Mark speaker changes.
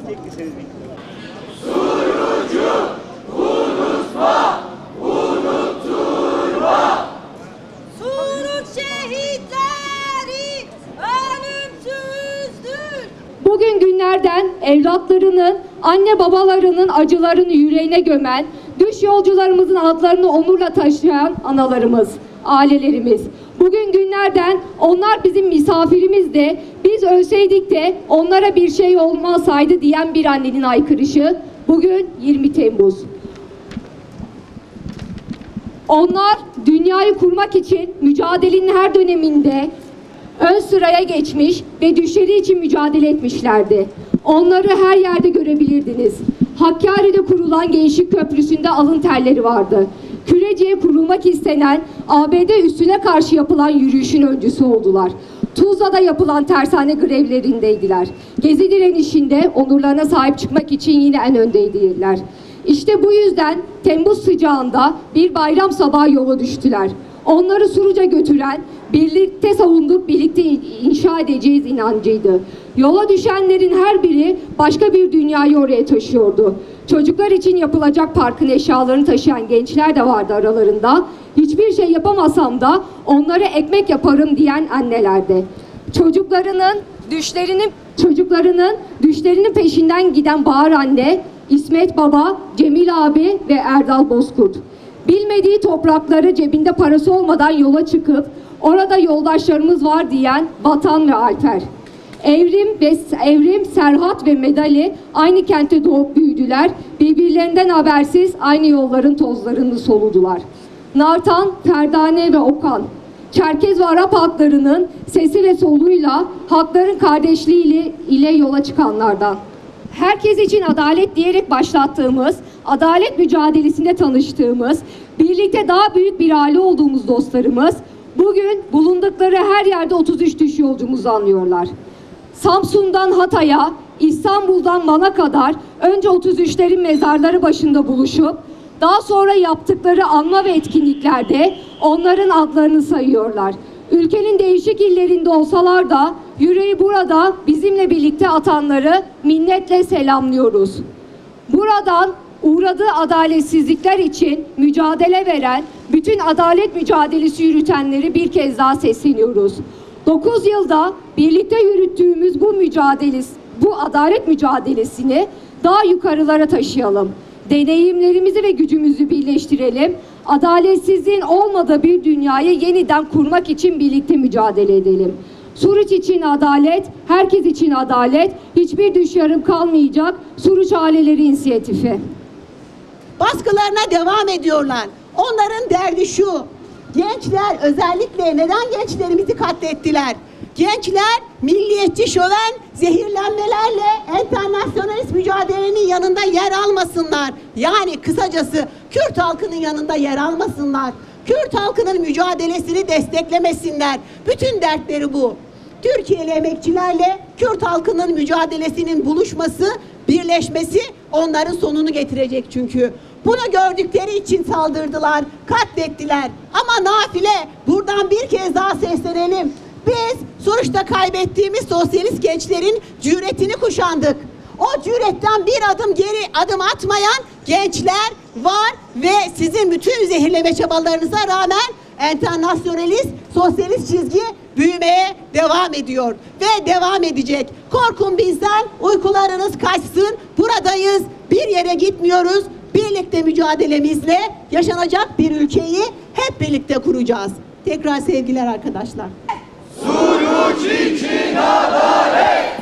Speaker 1: nasıl ekleseniz bekliyorum.
Speaker 2: Surucu unutma, unutturma.
Speaker 3: Suruç şehitleri ölümsüzdür.
Speaker 4: Bugün günlerden evlatlarının, anne babalarının acılarını yüreğine gömen, düş yolcularımızın adlarını onurla taşıyan analarımız, ailelerimiz. Bugün günlerden onlar bizim misafirimiz de, biz ölseydik de onlara bir şey olmasaydı diyen bir annenin haykırışı. Bugün 20 Temmuz. Onlar dünyayı kurmak için mücadelenin her döneminde ön sıraya geçmiş ve düşleri için mücadele etmişlerdi. Onları her yerde görebilirdiniz. Hakkari'de kurulan Gençlik Köprüsü'nde alın terleri vardı. Küreciye kurulmak istenen ABD üssüne karşı yapılan yürüyüşün öncüsü oldular. Tuzla'da yapılan tersane grevlerindeydiler. Gezi direnişinde onurlarına sahip çıkmak için yine en öndeydiler. İşte bu yüzden Temmuz sıcağında bir bayram sabahı yola düştüler. Onları Suruç'a götüren, birlikte savunduk, birlikte inşa edeceğiz inancıydı. Yola düşenlerin her biri başka bir dünyayı oraya taşıyordu. Çocuklar için yapılacak parkın eşyalarını taşıyan gençler de vardı aralarında. Hiçbir şey yapamasam da onlara ekmek yaparım diyen annelerdi. Çocuklarının düşlerinin peşinden giden Bahar anne, İsmet baba, Cemil abi ve Erdal Bozkurt. Bilmediği toprakları cebinde parası olmadan yola çıkıp orada yoldaşlarımız var diyen Batan ve Alper. Evrim, Serhat ve Medali aynı kentte doğup büyüdüler. Birbirlerinden habersiz aynı yolların tozlarını soludular. Nartan, Ferdane ve Okan, Çerkez ve Arap halklarının sesi ve soluğuyla halkların kardeşliği ile yola çıkanlardan. Herkes için adalet diyerek başlattığımız, adalet mücadelesinde tanıştığımız, birlikte daha büyük bir aile olduğumuz dostlarımız, bugün bulundukları her yerde 33 düş yolcumuzu anlıyorlar. Samsun'dan Hatay'a, İstanbul'dan Van'a kadar önce 33'lerin mezarları başında buluşup, daha sonra yaptıkları anma ve etkinliklerde onların adlarını sayıyorlar. Ülkenin değişik illerinde olsalar da yüreği burada bizimle birlikte atanları minnetle selamlıyoruz. Buradan uğradığı adaletsizlikler için mücadele veren, bütün adalet mücadelesi yürütenleri bir kez daha sesleniyoruz. 9 yılda birlikte yürüttüğümüz bu adalet mücadelesini daha yukarılara taşıyalım. Deneyimlerimizi ve gücümüzü birleştirelim. Adaletsizliğin olmadığı bir dünyayı yeniden kurmak için birlikte mücadele edelim. Suruç için adalet, herkes için adalet, hiçbir düş yarım kalmayacak. Suruç Aileleri İnisiyatifi.
Speaker 5: Baskılarına devam ediyorlar. Onların derdi şu: gençler, özellikle neden gençlerimizi katlettiler? Gençler milliyetçi şöven zehirlenmelerle enternasyonalist mücadelenin yanında yer almasınlar. Yani kısacası Kürt halkının yanında yer almasınlar. Kürt halkının mücadelesini desteklemesinler. Bütün dertleri bu. Türkiye'li emekçilerle Kürt halkının mücadelesinin buluşması, birleşmesi onların sonunu getirecek çünkü. Bunu gördükleri için saldırdılar, katlettiler. Ama nafile, buradan bir kez daha seslenelim. Biz Suruç'ta kaybettiğimiz sosyalist gençlerin cüretini kuşandık. O cüretten bir adım geri adım atmayan gençler var ve sizin bütün zehirleme çabalarınıza rağmen enternasyonalist, sosyalist çizgi büyümeye devam ediyor ve devam edecek. Korkun bizden, uykularınız kaçsın. Buradayız, bir yere gitmiyoruz. Birlikte mücadelemizle yaşanacak bir ülkeyi hep birlikte kuracağız. Tekrar sevgiler arkadaşlar.
Speaker 2: Suruç için adalet!